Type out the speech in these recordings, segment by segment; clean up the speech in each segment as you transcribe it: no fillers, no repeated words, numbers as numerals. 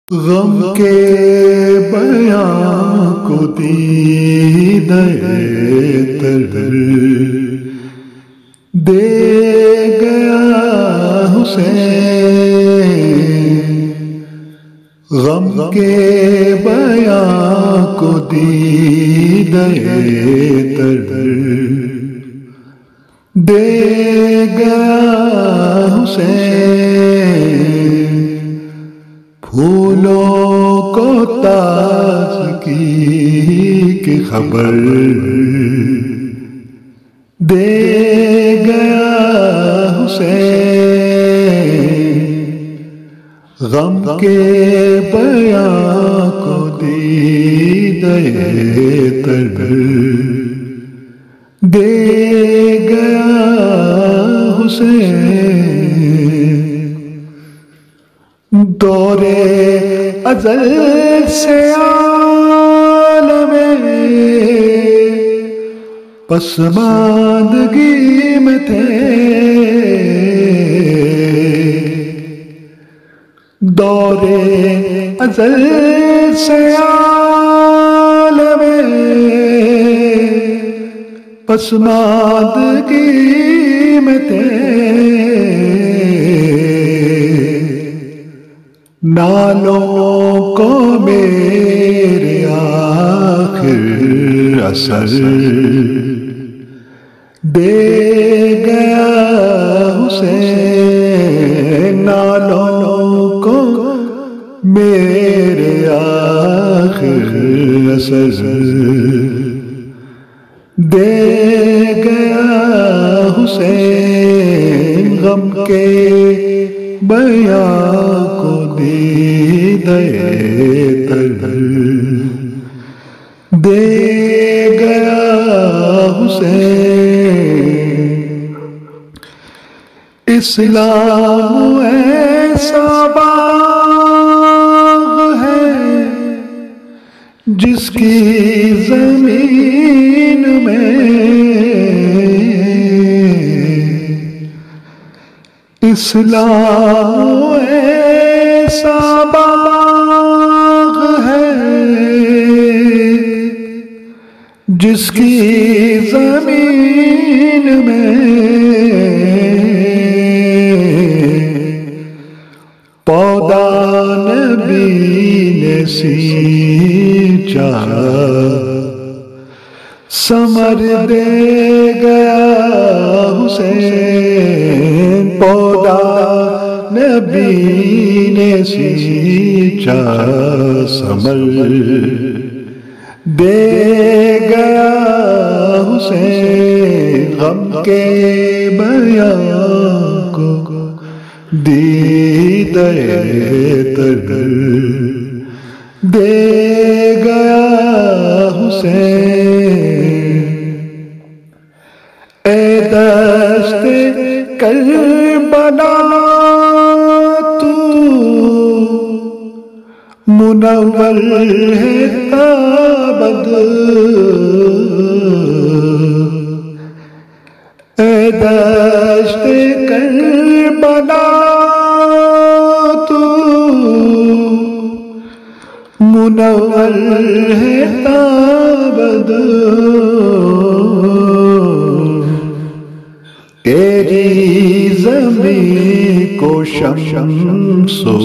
غم کے بیاں کو دیدہ تر دے گیا حسین، غم کے بیاں کو دیدہ تر دے گیا حسین، پھولوں کو تازگی کی خبر دے گیا حسین، غم کے بیاں کو دیدہ تر دے گیا حسین، دور ازل سے عالم پسماندگی میں تھے، دور ازل سے عالم پسماندگی میں تھے، نالوں کو میرے آخر اثر دے گیا حسین، نالوں کو میرے آخر اثر دے گیا حسین، غم کے بیاں کو دیدہ تر دے گیا حسین، اسلام ایسا باغ ہے جس کی زمین میں اسلام ایسا باغ ہے جس کی زمین میں پودا نبی نے سینچا ثمر دے گیا حسین، پودا نبی نے سینچا ثمر دے گیا حسین، غم کے بیاں کو دیدہ تر دے گیا حسین، اے دست کربلا تو منور ہے ابد، اے دست کربلا تو منور ہے ابد، تیری زمین کو شمس و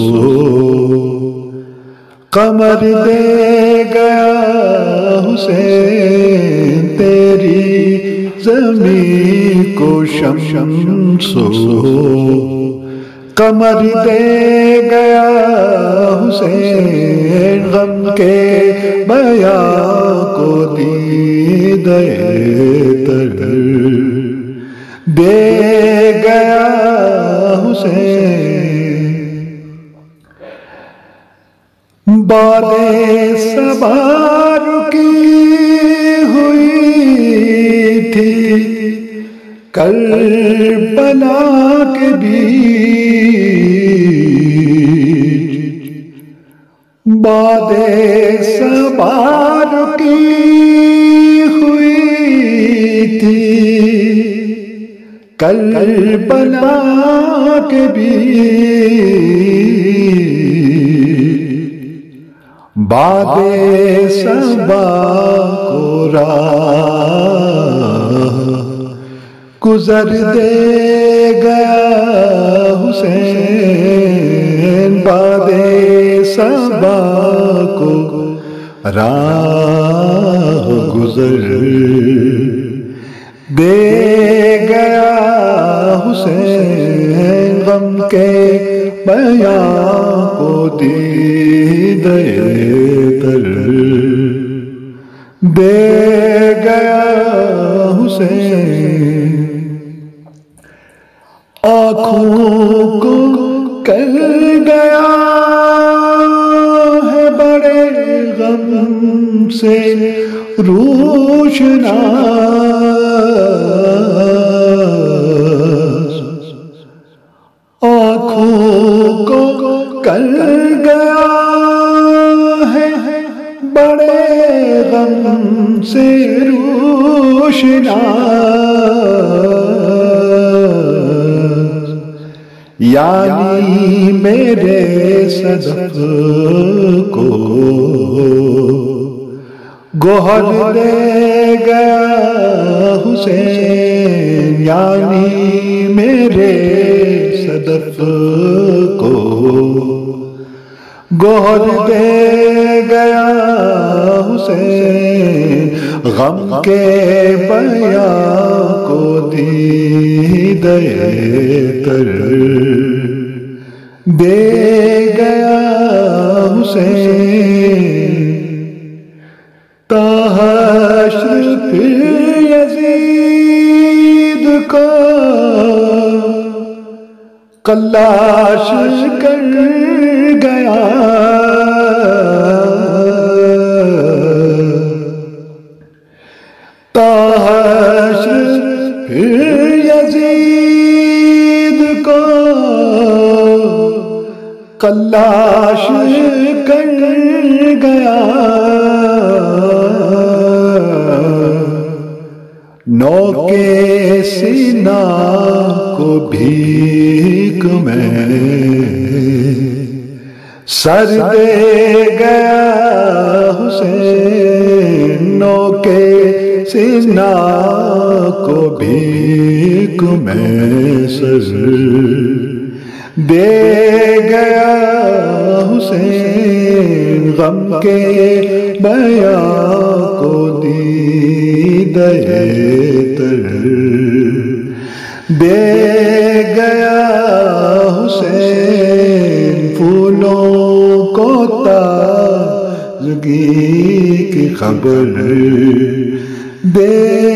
قمر دے گیا حسین، تیری زمین کو شمس و قمر دے گیا حسین، غم کے بیاں کو دیدہ تر دے گیا حسین، باد صبا رکی ہوئی تھی کربلا کے بیچ، باد صبا رکی ہوئی تھی کربلا کے بیچ، باد صبا کو راہ گزر دے گیا حسین، باد صبا کو راہ گزر دے گیا حسین، غم کے بیاں کو دیدے تر دے گیا حسین، آنکھوں کو کر گیا ہے بڑے غم سے روشناس، آنکھوں کو کر گیا ہے بڑے غم سے روشناس، یعنی میرے صدف کو گوہر دے گیا حسین، یعنی میرے صدف کو گوہر دے گیا حسین، غم کے بیاں کو دیدے تر دے گیا حسین، تا حشر پھر یزید کو قلاش کر گیا، تا حشر پھر یزید کو قلاش کر گیا، نو کے سینہ کو بھیک میں سر دے گیا حسین، نو کے سینہ کو بھیک میں سر دے گیا حسین، غم کے بیاں کو دیدے تر دے گیا حسین، پھولوں کو تازگی کی خبر دے